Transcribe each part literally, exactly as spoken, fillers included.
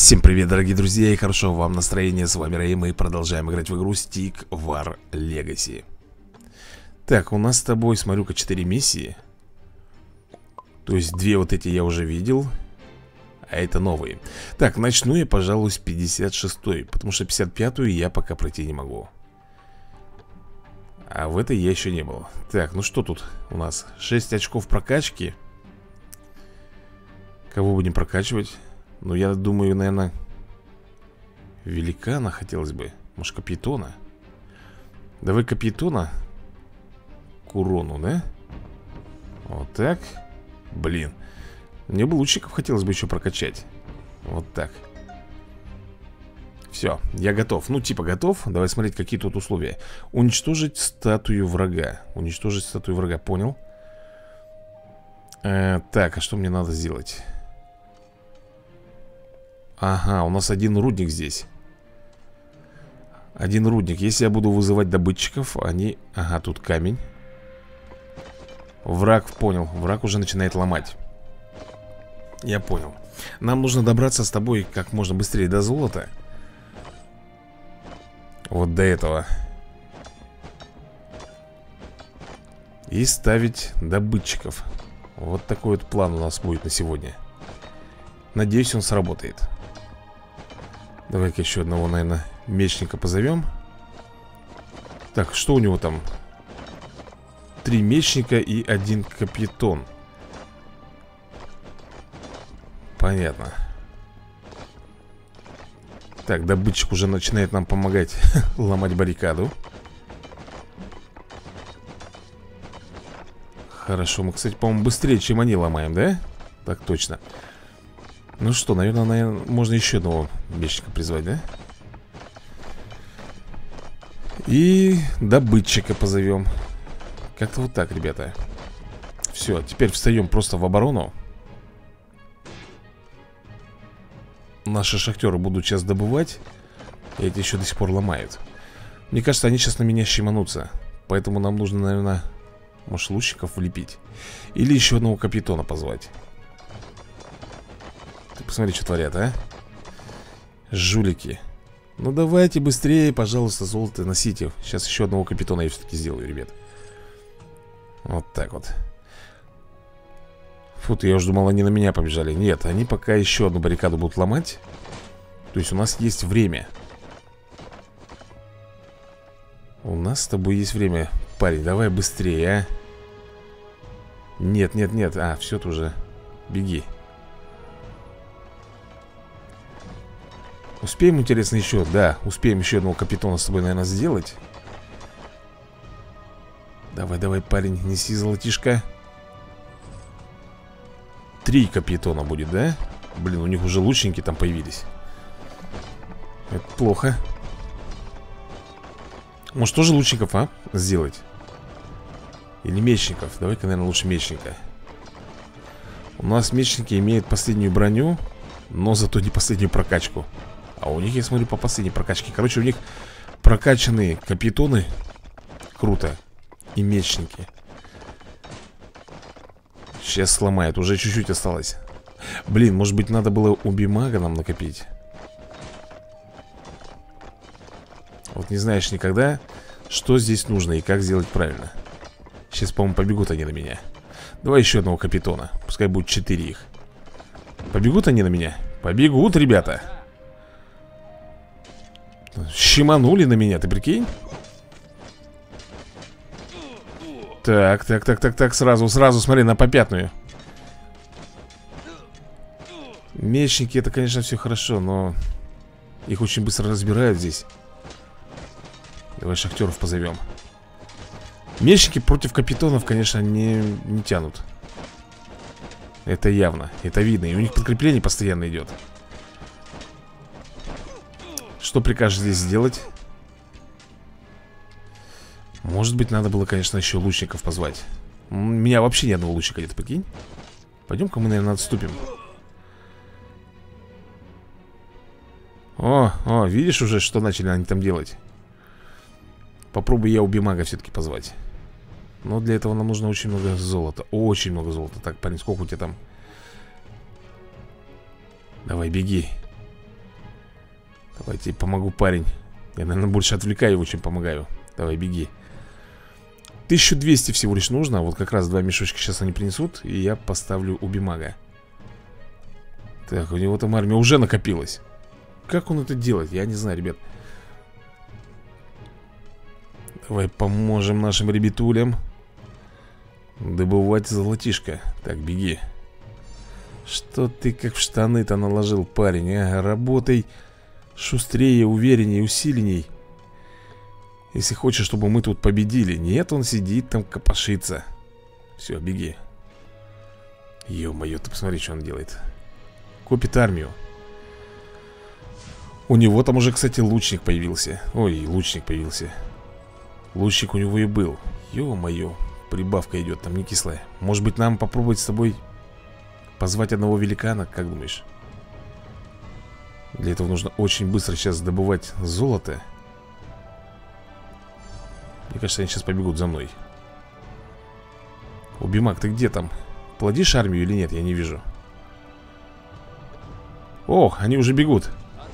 Всем привет, дорогие друзья, и хорошо вам настроения. С вами Рэй, и мы продолжаем играть в игру Stick War Legacy. Так, у нас с тобой, смотрю-ка, четыре миссии. То есть две вот эти я уже видел, а это новые. Так, начну я, пожалуй, с пятьдесят шестой, потому что пятьдесят пятую я пока пройти не могу. А в этой я еще не был. Так, ну что тут у нас? шесть очков прокачки. Кого будем прокачивать? Ну, я думаю, наверное, великана хотелось бы. Может, капитона? Давай капитона к урону, да? Вот так. Блин. Мне бы лучников хотелось бы еще прокачать. Вот так. Все, я готов. Ну, типа готов. Давай смотреть, какие тут условия. Уничтожить статую врага. Уничтожить статую врага, понял. э, Так, а что мне надо сделать? Ага, у нас один рудник здесь. Один рудник. Если я буду вызывать добытчиков, они... Ага, тут камень. Враг, понял. Враг уже начинает ломать. Я понял. Нам нужно добраться с тобой как можно быстрее до золота. Вот до этого. И ставить добытчиков. Вот такой вот план у нас будет на сегодня. Надеюсь, он сработает. Давай-ка еще одного, наверное, мечника позовем. Так, что у него там? Три мечника и один капитон. Понятно. Так, добытчик уже начинает нам помогать ломать баррикаду. Хорошо, мы, кстати, по-моему, быстрее, чем они ломаем, да? Так точно. Ну что, наверное, наверное, можно еще одного мечника призвать, да? И добытчика позовем. Как-то вот так, ребята. Все, теперь встаем просто в оборону. Наши шахтеры будут сейчас добывать. И эти еще до сих пор ломают. Мне кажется, они сейчас на меня щеманутся. Поэтому нам нужно, наверное, может, лучников влепить. Или еще одного капитона позвать. Ты посмотри, что творят, а? Жулики. Ну давайте быстрее, пожалуйста, золото носите. Сейчас еще одного капитона я все-таки сделаю, ребят. Вот так вот. Фу, я уже думал, они на меня побежали. Нет, они пока еще одну баррикаду будут ломать. То есть у нас есть время. У нас с тобой есть время. Парень, давай быстрее, а? Нет, нет, нет. А, все, ты уже. Беги. Успеем, интересно, еще? Да, успеем еще одного капитона с тобой, наверное, сделать. Давай, давай, парень, неси золотишко. Три капитона будет, да? Блин, у них уже лучники там появились. Это плохо. Может, тоже лучников, а? Сделать? Или мечников? Давай-ка, наверное, лучше мечника. У нас мечники имеют последнюю броню, но зато не последнюю прокачку. А у них, я смотрю, по последней прокачке. Короче, у них прокачанные капитоны. Круто. И мечники. Сейчас сломает. Уже чуть-чуть осталось. Блин, может быть, надо было у бимага нам накопить. Вот не знаешь никогда, что здесь нужно и как сделать правильно. Сейчас, по-моему, побегут они на меня. Давай еще одного капитона. Пускай будет четыре их. Побегут они на меня? Побегут, ребята. Щеманули на меня, ты прикинь? Так, так, так, так, так, сразу, сразу, смотри, на попятную. Мечники, это, конечно, все хорошо, но их очень быстро разбирают здесь. Давай шахтеров позовем. Мечники против капитонов, конечно, не, не тянут. Это явно, это видно. И у них подкрепление постоянно идет. Что прикажешь здесь сделать? Может быть, надо было, конечно, еще лучников позвать. У меня вообще ни одного лучника нет, прикинь. Пойдем-ка мы, наверное, отступим. О, о, видишь уже, что начали они там делать? Попробую я у бимага все-таки позвать. Но для этого нам нужно очень много золота. Очень много золота. Так, парень, сколько у тебя там? Давай, беги. Давай, тебе помогу, парень. Я, наверное, больше отвлекаю его, чем помогаю. Давай, беги. тысяча двести всего лишь нужно. Вот как раз два мешочка сейчас они принесут. И я поставлю убимага. Так, у него там армия уже накопилась. Как он это делает? Я не знаю, ребят. Давай поможем нашим ребятулям добывать золотишко. Так, беги. Что ты как в штаны-то наложил, парень, а? Работай шустрее, увереннее, усиленней. Если хочешь, чтобы мы тут победили. Нет, он сидит там, копошится. Все, беги. Ё-моё, ты посмотри, что он делает. Копит армию. У него там уже, кстати, лучник появился. Ой, лучник появился. Лучник у него и был. Ё-моё, прибавка идет, там не кислая. Может быть, нам попробовать с тобой позвать одного великана, как думаешь? Для этого нужно очень быстро сейчас добывать золото. Мне кажется, они сейчас побегут за мной. Убимак, ты где там? Плодишь армию или нет? Я не вижу. О, они уже бегут.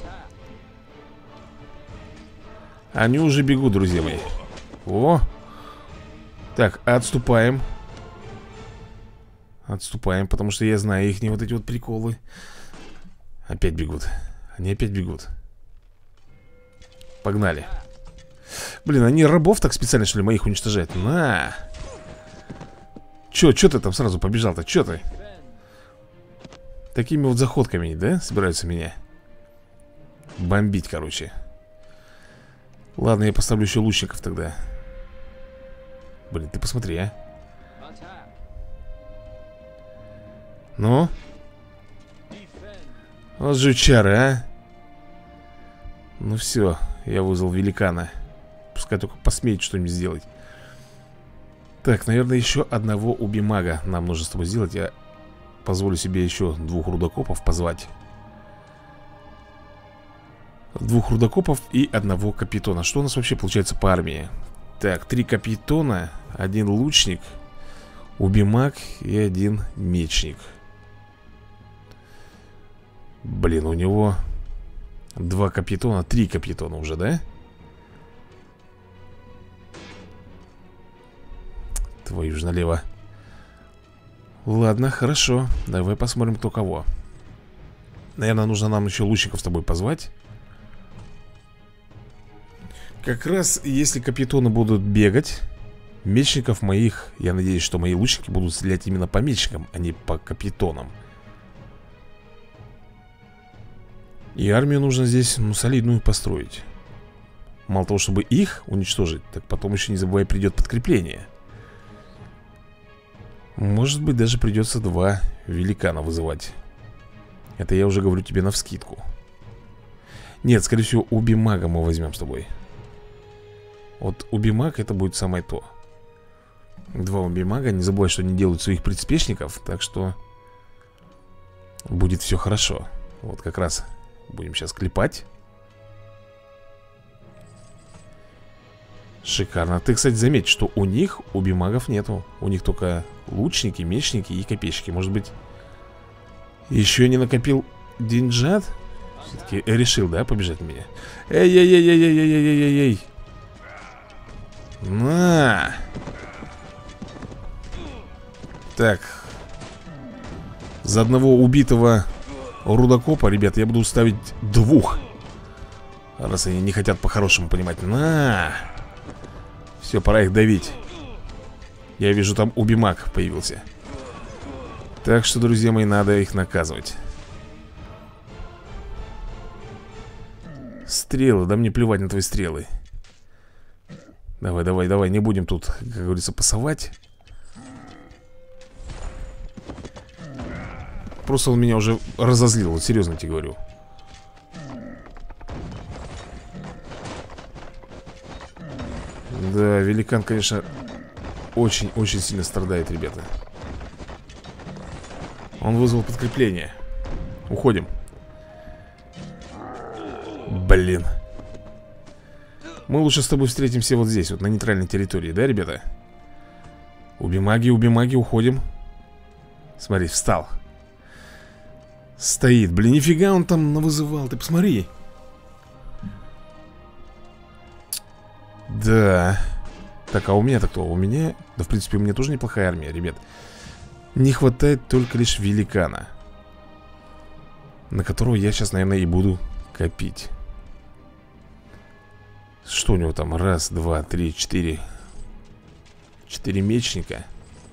Они уже бегут, друзья мои. О! Так, отступаем. Отступаем, потому что я знаю их не вот эти вот приколы. Опять бегут. Они опять бегут. Погнали. Блин, они рабов так специально, что ли, моих уничтожают? На! Чё, чё ты там сразу побежал-то? Чё ты? Такими вот заходками, да, собираются меня бомбить, короче. Ладно, я поставлю еще лучников тогда. Блин, ты посмотри, а. Ну? Вот жучары, а. Ну все, я вызвал великана. Пускай только посмеет что-нибудь сделать. Так, наверное, еще одного убимага нам нужно с тобой сделать. Я позволю себе еще двух рудокопов позвать. Двух рудокопов и одного капитона. Что у нас вообще получается по армии? Так, три капитона, один лучник, убимаг и один мечник. Блин, у него два капитона, три капитона уже, да? Твою ж налево. Ладно, хорошо. Давай посмотрим, кто кого. Наверное, нужно нам еще лучников с тобой позвать. Как раз, если капитоны будут бегать, мечников моих, я надеюсь, что мои лучники будут стрелять именно по мечникам, а не по капитонам. И армию нужно здесь, ну, солидную построить. Мало того, чтобы их уничтожить, так потом еще, не забывай, придет подкрепление. Может быть, даже придется два великана вызывать. Это я уже говорю тебе навскидку. Нет, скорее всего, убимага мы возьмем с тобой. Вот убимаг это будет самое то. Два убимага, не забывай, что они делают своих приспешников. Так что будет все хорошо. Вот как раз будем сейчас клепать. Шикарно. Ты, кстати, заметь, что у них убимагов нету. У них только лучники, мечники и копейщики. Может быть, еще не накопил деньжат? Все-таки решил, да, побежать на меня? Эй-эй-эй-эй-эй-эй-эй-эй-эй! На! Так. За одного убитого рудокопа, ребят, я буду ставить двух. Раз они не хотят по-хорошему понимать. На! Все, пора их давить. Я вижу, там убимаг появился. Так что, друзья мои, надо их наказывать. Стрелы, да мне плевать на твои стрелы. Давай, давай, давай, не будем тут, как говорится, пасовать. Просто он меня уже разозлил, вот серьезно тебе говорю. Да, великан, конечно, очень-очень сильно страдает, ребята. Он вызвал подкрепление. Уходим. Блин. Мы лучше с тобой встретимся вот здесь, вот на нейтральной территории, да, ребята? Убимаги, убимаги, уходим. Смотри, встал. Стоит, блин, нифига он там навызывал, ты посмотри. Да. Так, а у меня-то кто? У меня... Да, в принципе, у меня тоже неплохая армия, ребят. Не хватает только лишь великана, на которого я сейчас, наверное, и буду копить. Что у него там? Раз, два, три, четыре. Четыре мечника.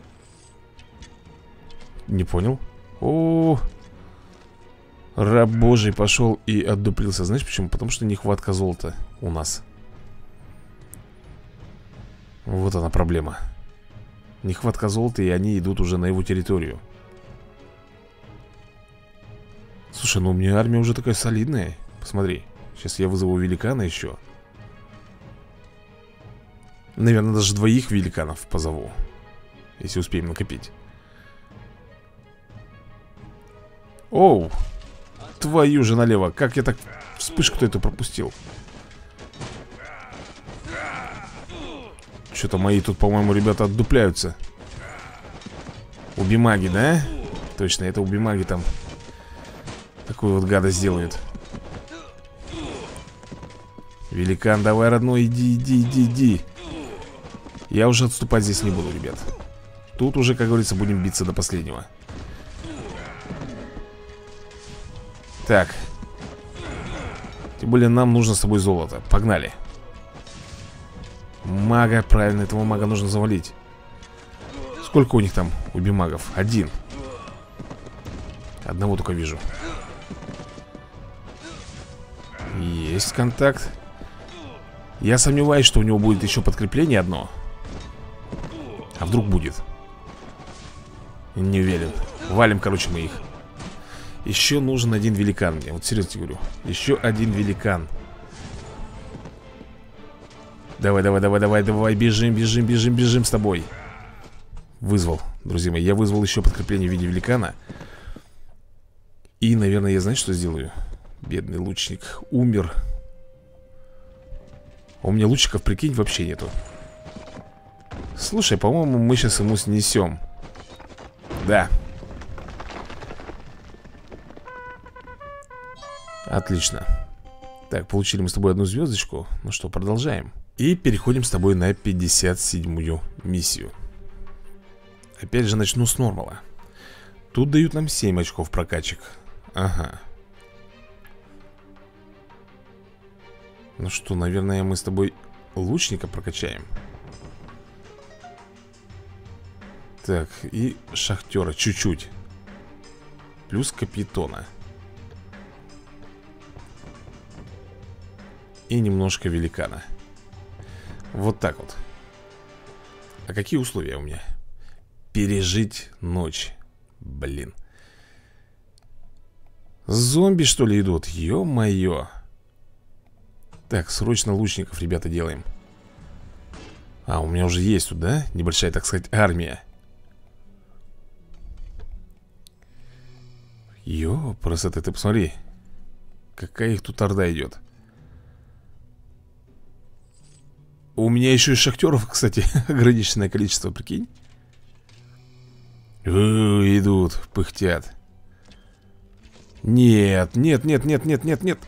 Не понял. О, раб божий пошел и отдуплился. Знаешь почему? Потому что нехватка золота у нас. Вот она проблема. Нехватка золота, и они идут уже на его территорию. Слушай, ну у меня армия уже такая солидная. Посмотри, сейчас я вызову великана еще. Наверное, даже двоих великанов позову, если успеем накопить. Оу, твою же налево. Как я так вспышку-то эту пропустил? Что-то мои тут, по-моему, ребята отдупляются. Убимаги, да? Точно, это убимаги там такую вот гадость делают. Великан, давай, родной, иди, иди, иди, иди. Я уже отступать здесь не буду, ребят. Тут уже, как говорится, будем биться до последнего. Так. Тем более нам нужно с тобой золото. Погнали. Мага, правильно, этого мага нужно завалить. Сколько у них там убимагов? Один. Одного только вижу. Есть контакт. Я сомневаюсь, что у него будет еще подкрепление одно. А вдруг будет? Не уверен. Валим, короче, мы их. Еще нужен один великан мне. Вот серьезно говорю. Еще один великан. Давай, давай, давай, давай, давай. Бежим, бежим, бежим, бежим с тобой. Вызвал, друзья мои. Я вызвал еще подкрепление в виде великана. И, наверное, я, знаешь, что сделаю? Бедный лучник умер. У меня лучников, прикинь, вообще нету. Слушай, по-моему, мы сейчас ему снесем. Да. Отлично. Так, получили мы с тобой одну звездочку. Ну что, продолжаем. И переходим с тобой на пятьдесят седьмую миссию. Опять же начну с нормала. Тут дают нам семь очков прокачек. Ага. Ну что, наверное, мы с тобой лучника прокачаем. Так, и шахтера чуть-чуть. Плюс капитона. И немножко великана. Вот так вот. А какие условия у меня? Пережить ночь. Блин. Зомби, что ли, идут? Ё-моё. Так, срочно лучников, ребята, делаем. А, у меня уже есть тут, да? Небольшая, так сказать, армия. Ё, просто ты посмотри. Какая их тут орда идет. У меня еще и шахтеров, кстати, ограниченное количество, прикинь. У, идут, пыхтят. Нет, нет, нет, нет, нет, нет, нет.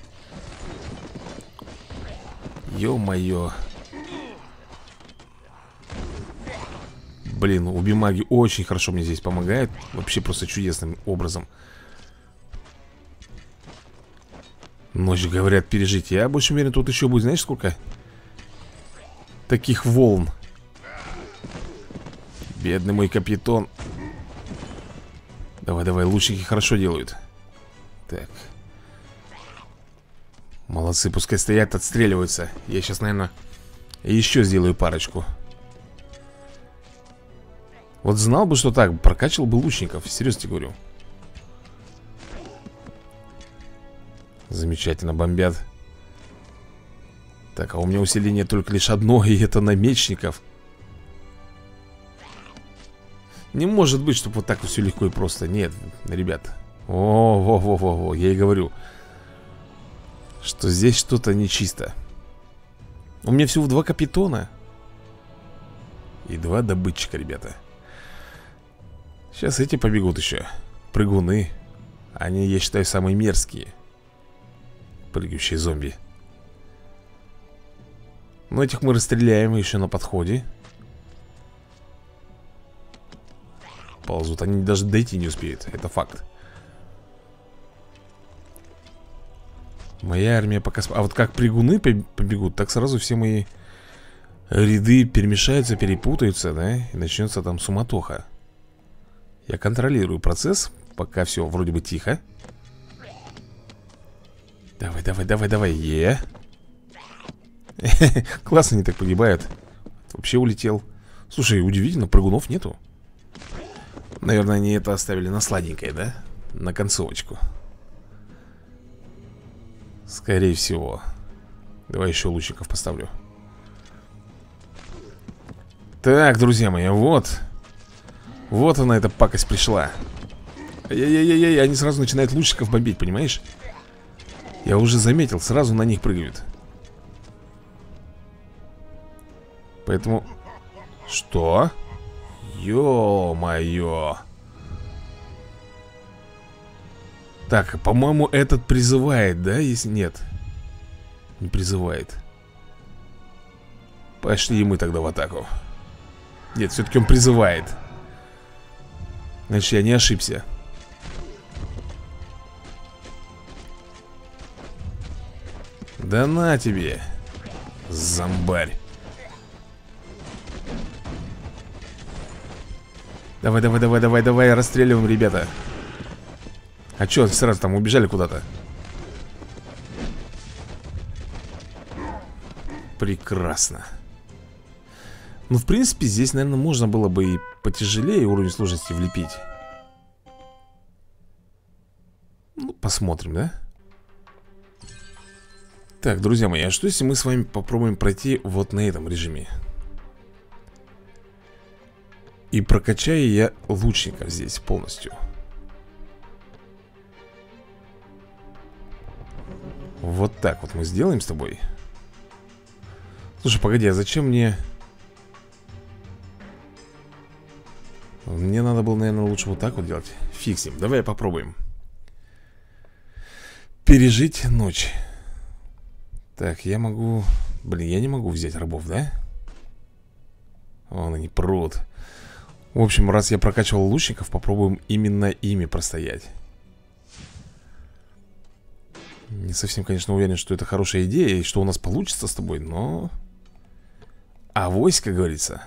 Ё-моё. Блин, убимаги очень хорошо мне здесь помогают. Вообще просто чудесным образом. Ночь, говорят, пережить. Я больше уверен, тут еще будет, знаешь, сколько? Таких волн. Бедный мой капитан. Давай, давай, лучники хорошо делают. Так. Молодцы, пускай стоят, отстреливаются. Я сейчас, наверное, еще сделаю парочку. Вот знал бы, что так, прокачивал бы лучников. Серьезно тебе говорю. Замечательно, бомбят. Так, а у меня усиление только лишь одно, и это на мечников. Не может быть, чтобы вот так все легко и просто. Нет, ребят. О, во-во-во-во, я и говорю, что здесь что-то нечисто. У меня всего два капитона и два добытчика, ребята. Сейчас эти побегут еще. Прыгуны. Они, я считаю, самые мерзкие. Прыгающие зомби. Но этих мы расстреляем еще на подходе. Ползут, они даже дойти не успеют. Это факт. Моя армия пока... А вот как прыгуны побегут, так сразу все мои ряды перемешаются, перепутаются, да? И начнется там суматоха. Я контролирую процесс, пока все вроде бы тихо. Давай, давай, давай, давай, е Классно они так погибают. Вообще улетел. Слушай, удивительно, прыгунов нету. Наверное, они это оставили на сладенькое, да? На концовочку. Скорее всего. Давай еще лучников поставлю. Так, друзья мои, вот. Вот она, эта пакость пришла. Ай-яй-яй-яй, они сразу начинают лучников бомбить, понимаешь? Я уже заметил, сразу на них прыгают. Поэтому... Что? Ё-моё. Так, по-моему, этот призывает, да? Если нет, не призывает. Пошли мы тогда в атаку. Нет, все-таки он призывает. Значит, я не ошибся. Да на тебе, зомбарь. Давай, давай, давай, давай, давай, расстреливаем, ребята. А чё, сразу там убежали куда-то? Прекрасно. Ну, в принципе, здесь, наверное, можно было бы и потяжелее уровень сложности влепить. Ну, посмотрим, да? Так, друзья мои, а что если мы с вами попробуем пройти вот на этом режиме? И прокачаю я лучников здесь полностью. Вот так вот мы сделаем с тобой. Слушай, погоди, а зачем мне... Мне надо было, наверное, лучше вот так вот делать. Фиксим, давай попробуем. Пережить ночь. Так, я могу... Блин, я не могу взять рабов, да? Вон они прут. В общем, раз я прокачивал лучников, попробуем именно ими простоять. Не совсем, конечно, уверен, что это хорошая идея и что у нас получится с тобой, но... А войск, как говорится,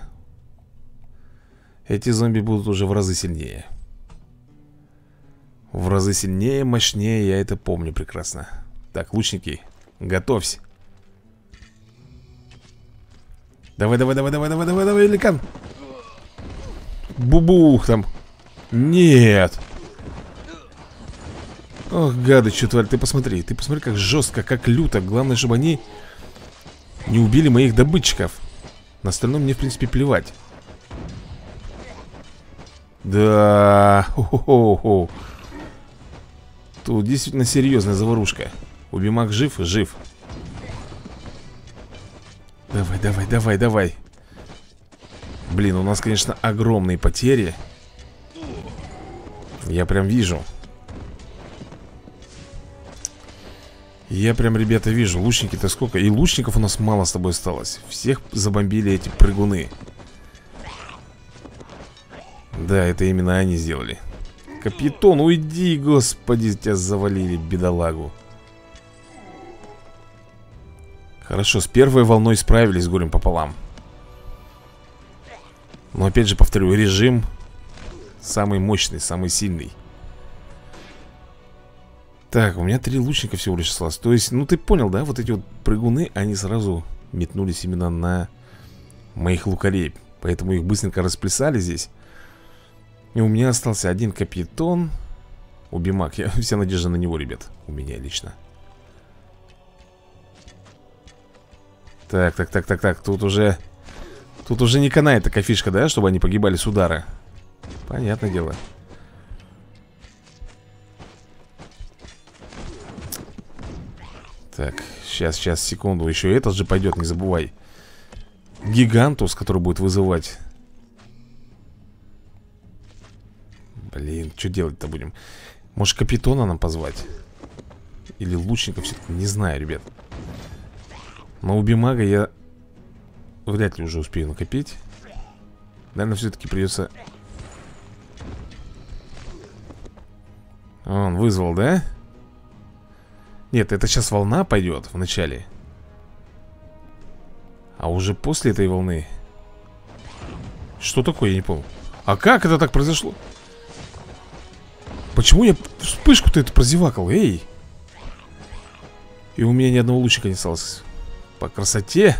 эти зомби будут уже в разы сильнее. В разы сильнее, мощнее, я это помню прекрасно. Так, лучники, готовься. Давай, давай, давай, давай, давай, давай, давай, великан. Бубух там. Нет. Ох, гады, что тварь, ты посмотри. Ты посмотри, как жестко, как люто. Главное, чтобы они не убили моих добытчиков. На остальное мне, в принципе, плевать. Да. Хо-хо-хо. Тут действительно серьезная заварушка. Убимак жив? Жив. Давай, давай, давай, давай. Блин, у нас, конечно, огромные потери. Я прям вижу. Я прям, ребята, вижу. Лучники-то сколько? И лучников у нас мало с тобой осталось. Всех забомбили эти прыгуны. Да, это именно они сделали. Капитон, уйди, господи, тебя завалили, бедолагу. Хорошо, с первой волной справились с горем пополам. Но опять же повторю, режим самый мощный, самый сильный. Так, у меня три лучника всего лишь осталось. То есть, ну ты понял, да? Вот эти вот прыгуны, они сразу метнулись именно на моих лукарей. Поэтому их быстренько расплясали здесь. И у меня остался один капитон. Убимак, я, вся надежда на него, ребят. У меня лично. Так, так, так, так, так, тут уже... Тут уже не канает такая фишка, да? Чтобы они погибали с удара. Понятное дело. Так, сейчас, сейчас, секунду. Еще этот же пойдет, не забывай. Гигантус, который будет вызывать. Блин, что делать-то будем? Может, капитона нам позвать? Или лучника все-таки? Не знаю, ребят. Но у Бимага я вряд ли уже успею накопить. Наверное, все-таки придется... Он вызвал, да? Нет, это сейчас волна пойдет в начале. А уже после этой волны... Что такое, я не помню. А как это так произошло? Почему я вспышку-то это прозевакал? Эй! И у меня ни одного лучика не осталось. По красоте.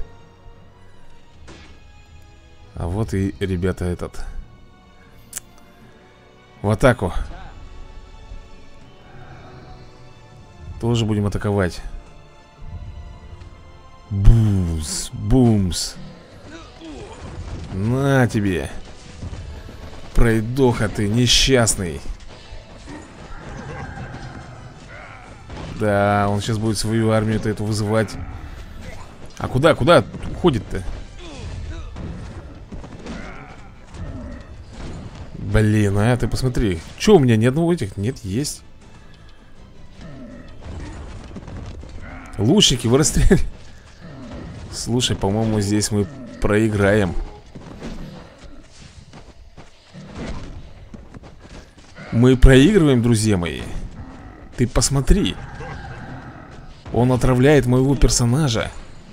А вот и, ребята, этот. В атаку. Тоже будем атаковать. Бумс, бумс. На тебе. Пройдоха ты, несчастный. Да, он сейчас будет свою армию-то эту вызывать. А куда, куда уходит-то? Блин, а ты посмотри. Че, у меня ни одного этих? Нет, есть. Лучники, вы расстреляли. Слушай, по-моему, здесь мы проиграем. Мы проигрываем, друзья мои. Ты посмотри. Он отравляет моего персонажа.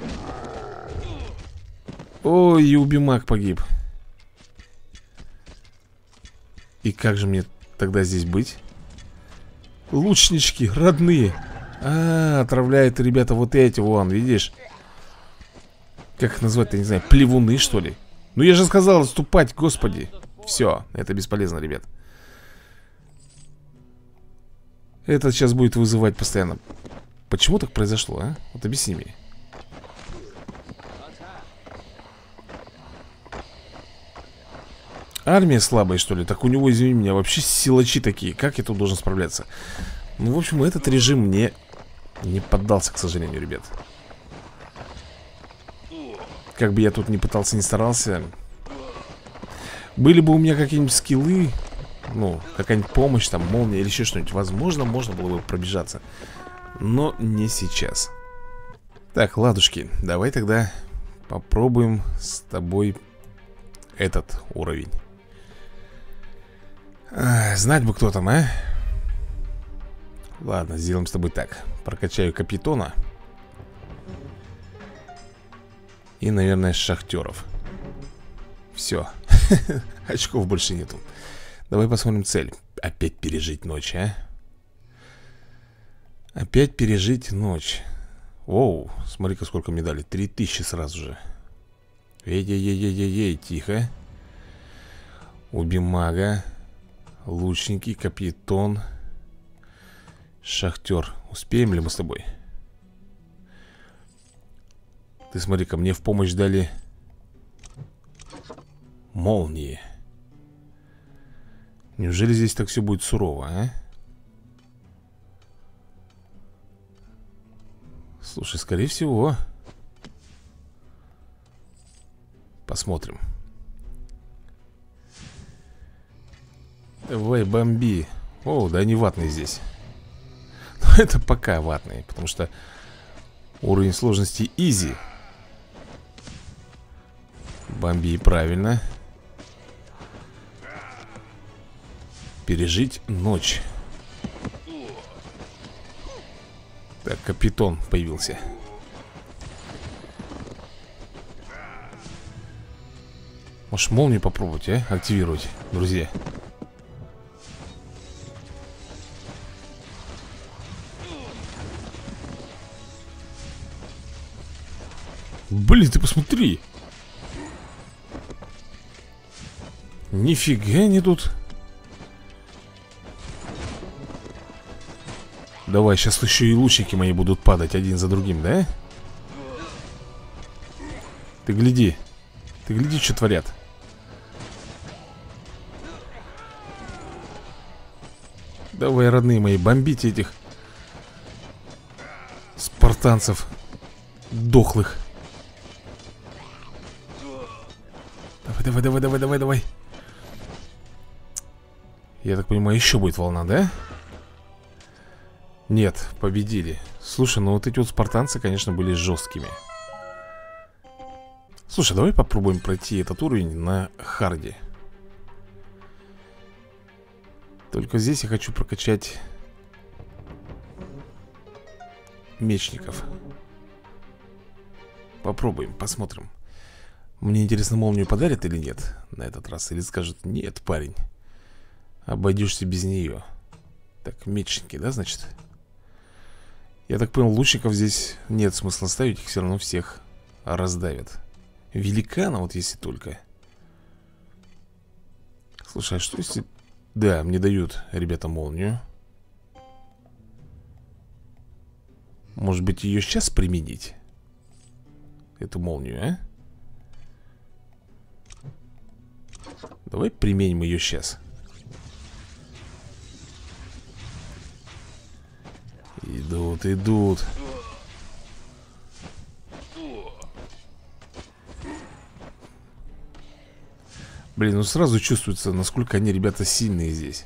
Ой, и Убимак погиб. И как же мне тогда здесь быть? Лучнички, родные. А, отравляет, ребята, вот эти, вон, видишь? Как их назвать-то, не знаю, плевуны, что ли? Ну я же сказал отступать, господи. Все, это бесполезно, ребят. Этот сейчас будет вызывать постоянно. Почему так произошло, а? Вот объясни мне. Армия слабая, что ли? Так у него, извини меня, вообще силачи такие. Как я тут должен справляться? Ну, в общем, этот режим мне не поддался, к сожалению, ребят. Как бы я тут не пытался, не старался. Были бы у меня какие-нибудь скиллы, ну, какая-нибудь помощь, там, молния или еще что-нибудь, возможно, можно было бы пробежаться. Но не сейчас. Так, ладушки, давай тогда попробуем с тобой этот уровень. а, Знать бы, кто там, а? Ладно, сделаем с тобой так. Прокачаю Капитона. И, наверное, шахтеров. Все. Очков больше нету. Давай посмотрим цель. Опять пережить ночь, а? Опять пережить ночь. Оу, смотри-ка, сколько мне дали. Три тысячи сразу же. Эй-ей-ей-ей-ей, тихо. Убимага. Лучники, Капитон. Шахтер. Успеем ли мы с тобой? Ты смотри-ка, мне в помощь дали молнии. Неужели здесь так все будет сурово, а? Слушай, скорее всего. Посмотрим. Давай, бомби. О, да они ватные здесь. Но это пока ватные, потому что уровень сложности изи. Бомби, правильно. Пережить ночь. Так, Капитон появился. Может, молнию попробовать, а? Активировать, друзья. Блин, ты посмотри. Нифига не тут. Давай, сейчас еще и лучники мои будут падать один за другим, да? Ты гляди. Ты гляди, что творят. Давай, родные мои, бомбите этих спартанцев дохлых. Давай, давай, давай, давай, давай, давай. Я так понимаю, еще будет волна, да? Нет, победили. Слушай, ну вот эти вот спартанцы, конечно, были жесткими. Слушай, Слушай, давай попробуем пройти этот уровень на харде. Только здесь я хочу прокачать мечников. Попробуем, посмотрим. Мне интересно, молнию подарят или нет на этот раз. Или скажут: нет, парень, обойдешься без нее. Так, мечники, да, значит? Я так понял, лучников здесь нет смысла ставить. Их все равно всех раздавят. Великана, вот если только. Слушай, а что если... Да, мне дают, ребята, молнию. Может быть, ее сейчас применить? Эту молнию, а? Давай применим ее сейчас. Идут, идут. Блин, ну сразу чувствуется, насколько они, ребята, сильные здесь.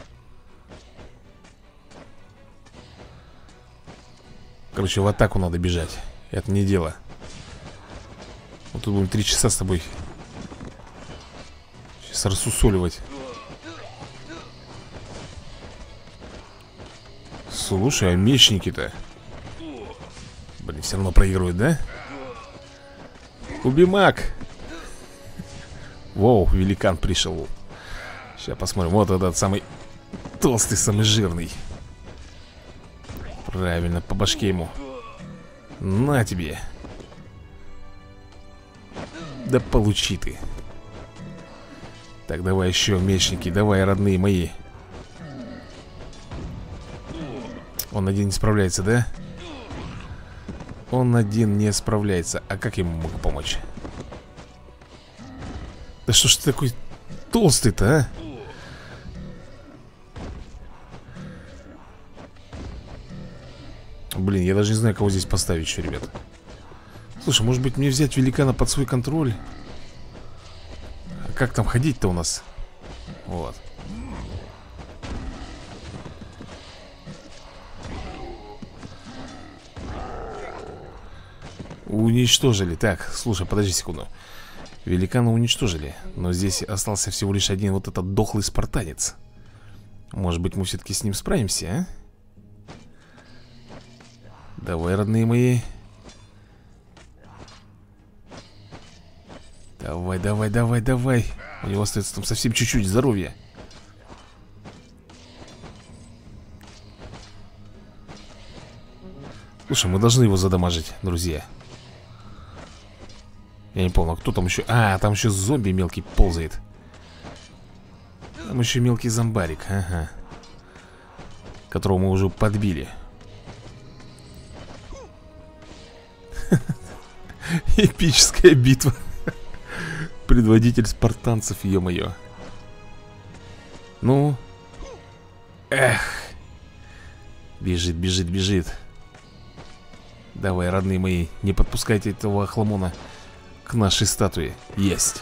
Короче, в атаку надо бежать. Это не дело. Вот тут будем три часа с тобой сейчас рассусоливать. Слушай, а мечники-то, блин, все равно проигрывают, да? Убимак. Воу, великан пришел. Сейчас посмотрим. Вот этот самый толстый, самый жирный. Правильно, по башке ему. На тебе. Да получи ты. Так, давай еще, мечники. Давай, родные мои. Он один не справляется, да? Он один не справляется. А как ему могу помочь? Да что ж ты такой толстый-то, а? Блин, я даже не знаю, кого здесь поставить еще, ребят. Слушай, может быть мне взять великана под свой контроль? А как там ходить-то у нас? Вот. Уничтожили. Так, слушай, подожди секунду. Великана уничтожили, но здесь остался всего лишь один вот этот дохлый спартанец. Может быть, мы все-таки с ним справимся, а? Давай, родные мои. Давай, давай, давай, давай. У него остается там совсем чуть-чуть здоровья. Слушай, мы должны его задамажить, друзья. Я не помню, кто там еще... А, там еще зомби мелкий ползает. Там еще мелкий зомбарик, ага. Которого мы уже подбили. Эпическая битва. Предводитель спартанцев, ё-моё. Ну. Эх. Бежит, бежит, бежит. Давай, родные мои, не подпускайте этого охламона к нашей статуе. Есть.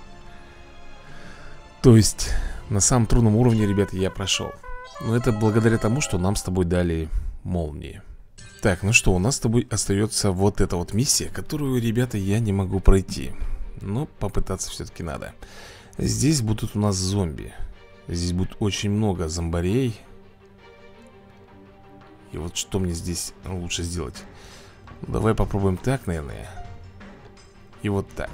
То есть на самом трудном уровне, ребята, я прошел. Но это благодаря тому, что нам с тобой дали молнии. Так, ну что, у нас с тобой остается вот эта вот миссия, которую, ребята, я не могу пройти. Но попытаться все-таки надо. Здесь будут у нас зомби. Здесь будет очень много зомбарей. И вот что мне здесь лучше сделать? Давай попробуем так, наверное. И вот так.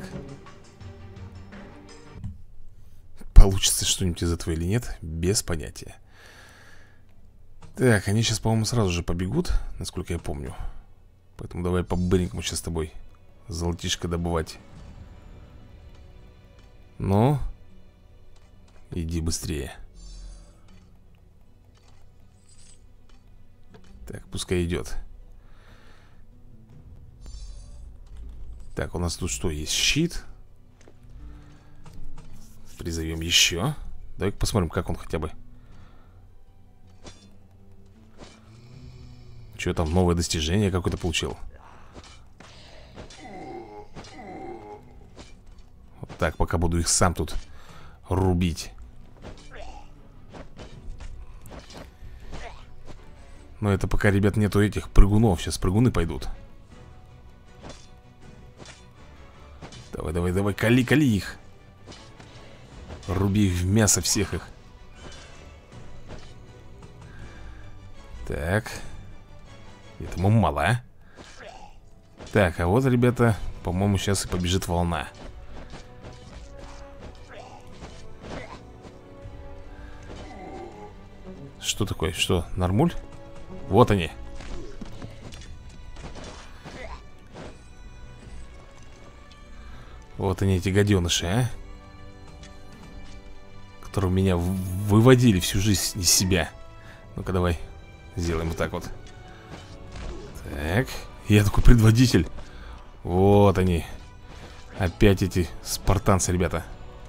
Получится что-нибудь из этого или нет? Без понятия. Так, они сейчас, по-моему, сразу же побегут, насколько я помню. Поэтому давай по-быренькому сейчас с тобой золотишко добывать. Ну, иди быстрее. Так, пускай идет. Так, у нас тут что, есть щит? Призовем еще. Давай-ка посмотрим, как он хотя бы. Что там, новое достижение какое-то получил? Вот так, пока буду их сам тут рубить. Но это пока, ребят, нету этих прыгунов. Сейчас прыгуны пойдут. Давай, давай, давай, кали, кали их. Руби их в мясо всех их. Так. Этому мало, а? Так, а вот, ребята, по-моему, сейчас и побежит волна. Что такое? Что, нормуль? Вот они. Вот они, эти гаденыши, а? Которые меня выводили всю жизнь из себя. Ну-ка, давай. Сделаем вот так вот. Так. Я такой предводитель. Вот они. Опять эти спартанцы, ребята.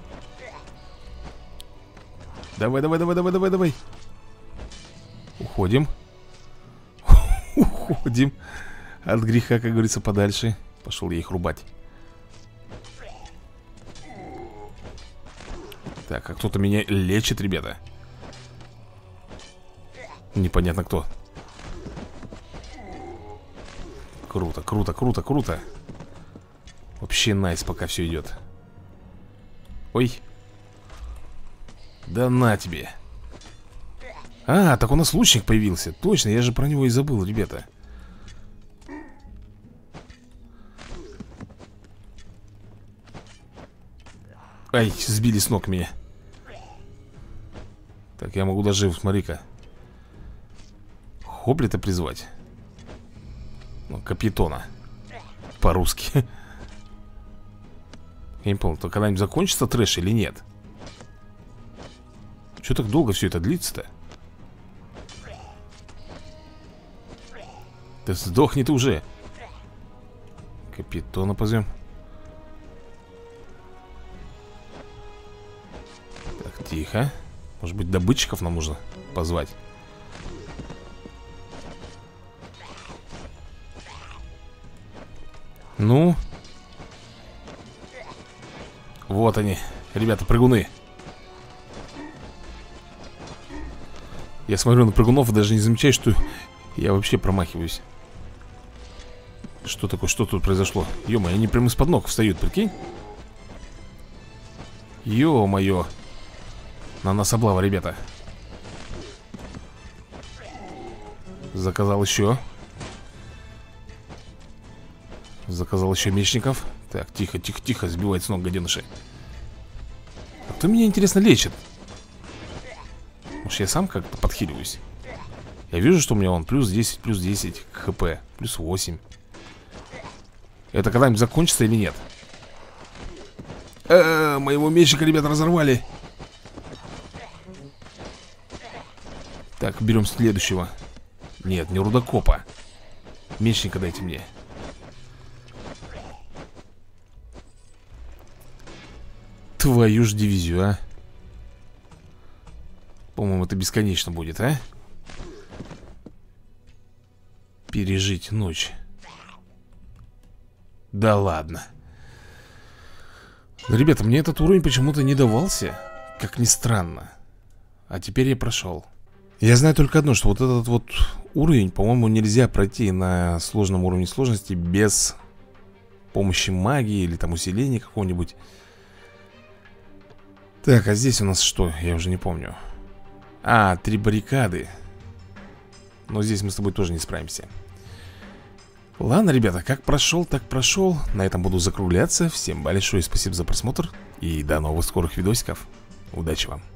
Давай, давай, давай, давай, давай, давай. Уходим. Уходим. От греха, как говорится, подальше. Пошел я их рубать. Так, а кто-то меня лечит, ребята. Непонятно кто. Круто, круто, круто, круто. Вообще найс, пока все идет. Ой. Да на тебе. А, так у нас лучник появился. Точно, я же про него и забыл, ребята. Ай, сбили с ног меня. Так, я могу даже, смотри-ка, Хоплита призвать. Ну, Капитона. По-русски. Я не помню, то когда-нибудь закончится трэш или нет? Чё так долго все это длится-то? Да сдохни ты уже. Капитона позовем. Так, тихо. Может быть, добытчиков нам нужно позвать? Ну. Вот они, ребята, прыгуны. Я смотрю на прыгунов и даже не замечаю, что я вообще промахиваюсь. Что такое, что тут произошло? Ё-моё, они прямо из-под ног встают, прикинь? Ё-моё. На нас облава, ребята. Заказал еще. Заказал еще мечников. Так, тихо, тихо, тихо, сбивает с ног гаденыши. А кто меня, интересно, лечит? Может, я сам как-то подхиливаюсь? Я вижу, что у меня он плюс десять, плюс десять хп, плюс восемь. Это когда-нибудь закончится или нет? А-а-а, моего мечника, ребята, разорвали. Так, берем следующего. Нет, не рудокопа. Мечника дайте мне. Твою ж дивизию, а. По-моему, это бесконечно будет, а? Пережить ночь. Да ладно. Но, ребята, мне этот уровень почему-то не давался. Как ни странно. А теперь я прошел. Я знаю только одно, что вот этот вот уровень, по-моему, нельзя пройти на сложном уровне сложности без помощи магии или там усиления какого-нибудь. Так, а здесь у нас что? Я уже не помню. А, три баррикады. Но здесь мы с тобой тоже не справимся. Ладно, ребята, как прошел, так прошел. На этом буду закругляться. Всем большое спасибо за просмотр. И до новых скорых видосиков. Удачи вам.